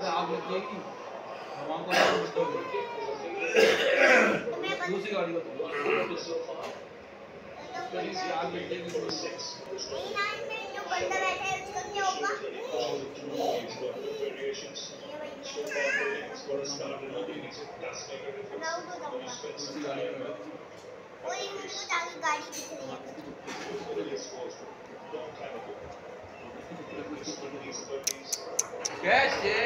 आग लग जाएगी हवा को दूसरी गाड़ी को आग लग जाएगी नहीं ना इसमें जो बंदा बैठा है उसका क्या होगा कोई मुझको ताकि गाड़ी दिख रही है कैसे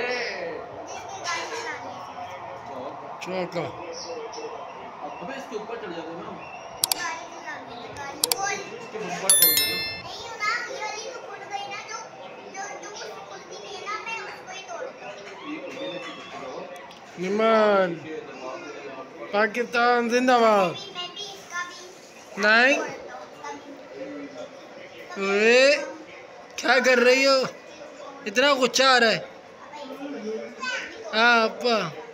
चौका अबे इसके ऊपर चढ़ जाते ना गाड़ी चलाने गाड़ी इसके बम्पर तोड़ दो नहीं ना ये वाली तो फूट गई ना जो कुछ फूटती नहीं है ना मैं उसको ही तोड़ता हूं निमान पाकिस्तान जिंदाबाद नहीं ओए क्या कर रही हो इतना गुस्सा आ रहा है हाँ अपा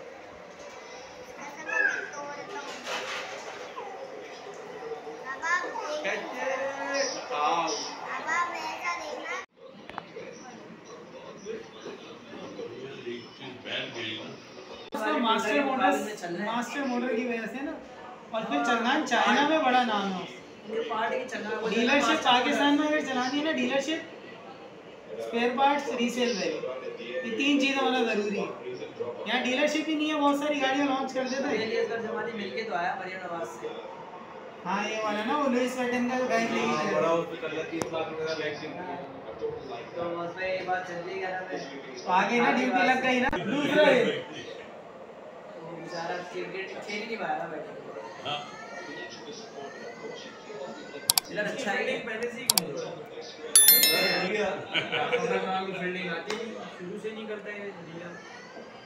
मास्टर मोटर की वजह से ना और फिर चलना चाइना में बड़ा नाम है डीलरशिप पाकिस्तान में अगर चलानी है ना dealership spare parts resale value ये तीन चीज़ें होना ज़रूरी है यहाँ डीलरशिप ही नहीं है बहुत सारी गाड़ियाँ लॉन्च कर देते हैं मिलके तो आया मरियम नवाज से हाँ ये वाला ना वो लुइस वेटन का जो गाइड नहीं है बड़ा उस पे कर लिया 30 लाख रुपए का वैक्सीन तो उसमें ये बात चल रही है आगे ना ड्यूटी लग गई ना दूसरा बेचारा क्रिकेट खेल ही नहीं पाया ना बैठे चिल्लर अच्छा है पहले से ही फील्डिंग आती शुरू से नहीं करता है